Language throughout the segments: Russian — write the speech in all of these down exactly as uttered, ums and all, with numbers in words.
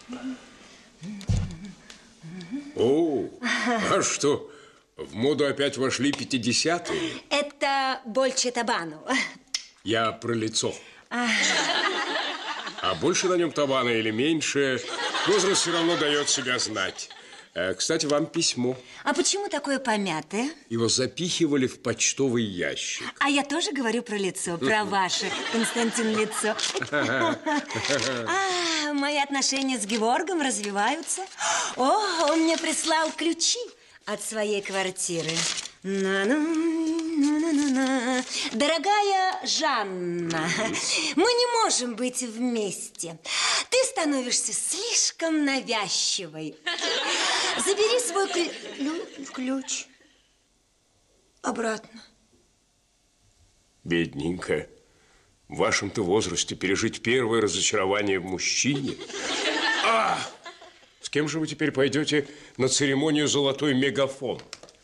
О, а что, в моду опять вошли пятидесятые? Это больше табану. Я про лицо. А, а больше на нем табана или меньше, возраст все равно дает себя знать. Кстати, вам письмо. А почему такое помятое? Его запихивали в почтовый ящик. А я тоже говорю про лицо, про ваше, Константин, лицо. А, мои отношения с Геворгом развиваются. О, он мне прислал ключи от своей квартиры. На-на-на-на-на-на. Дорогая Жанна, мы не можем быть вместе. Ты становишься слишком навязчивой. Забери свой клю... ключ обратно. Бедненькая. В вашем-то возрасте пережить первое разочарование в мужчине. А! С кем же вы теперь пойдете на церемонию «Золотой мегафон»?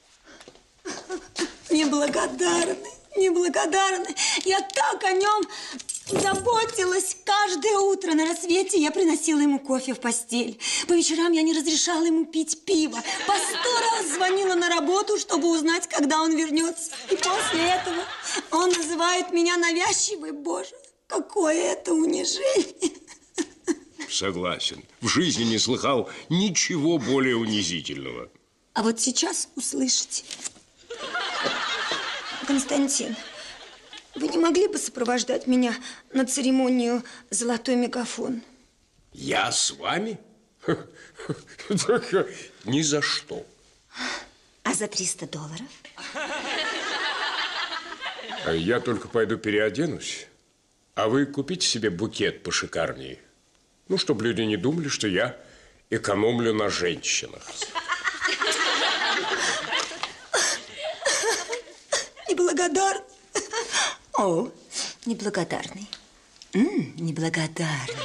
Неблагодарный, неблагодарный. Я так о нем заботилась. Каждое утро на рассвете я приносила ему кофе в постель. По вечерам я не разрешала ему пить пиво. По сто раз звонила на работу, чтобы узнать, когда он вернется. И после этого он называет меня навязчивой. Боже, какое это унижение. Согласен. В жизни не слыхал ничего более унизительного. А вот сейчас услышите. Константин, вы не могли бы сопровождать меня на церемонию «Золотой мегафон»? Я с вами? Ни за что. А за триста долларов? Я только пойду переоденусь, а вы купите себе букет пошикарнее. Ну, чтобы люди не думали, что я экономлю на женщинах. Неблагодарный. О, неблагодарный. М-м, неблагодарный.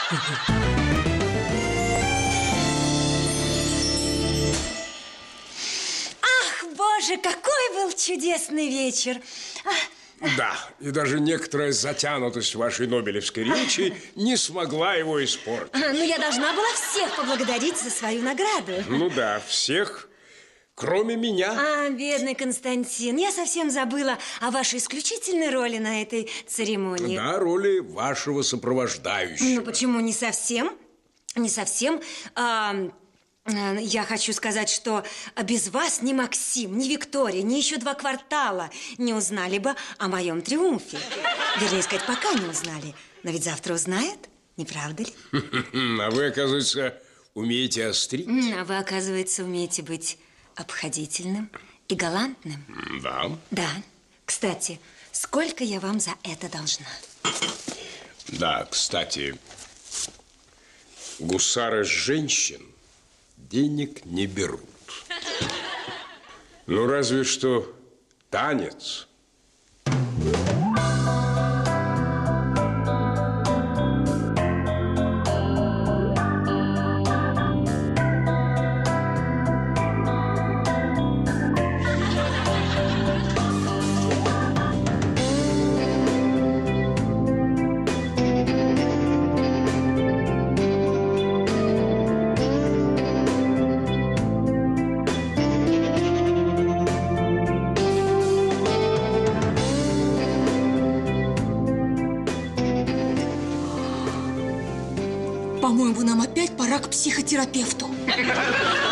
Ах, боже, какой был чудесный вечер. Да, и даже некоторая затянутость вашей нобелевской речи не смогла его испортить. А, ну, я должна была всех поблагодарить за свою награду. Ну да, всех, кроме меня. А, бедный Константин, я совсем забыла о вашей исключительной роли на этой церемонии. Да, роли вашего сопровождающего. Ну, почему не совсем? Не совсем. А, я хочу сказать, что без вас ни Максим, ни Виктория, ни еще два квартала не узнали бы о моем триумфе. Вернее сказать, пока не узнали. Но ведь завтра узнают, не правда ли? А вы, оказывается, умеете острить. А вы, оказывается, умеете быть обходительным и галантным. Да. Да. Кстати, сколько я вам за это должна? Да, кстати, гусары с женщин денег не берут. Ну, разве что танец. По-моему, нам опять пора к психотерапевту.